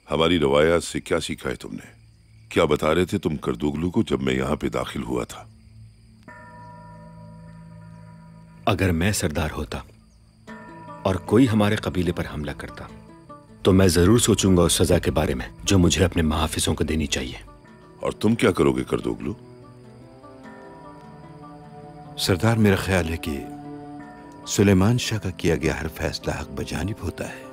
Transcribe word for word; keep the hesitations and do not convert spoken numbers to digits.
हमारी रवायात से क्या सीखा है तुमने? क्या बता रहे थे तुम करदुगलू को जब मैं यहां पे दाखिल हुआ था? अगर मैं सरदार होता और कोई हमारे कबीले पर हमला करता तो मैं जरूर सोचूंगा उस सजा के बारे में जो मुझे अपने मुहाफिजों को देनी चाहिए। और तुम क्या करोगे करदुगलू? सरदार, मेरा ख्याल है कि सुलेमान शाह का किया गया हर फैसला हक बजानिब होता है।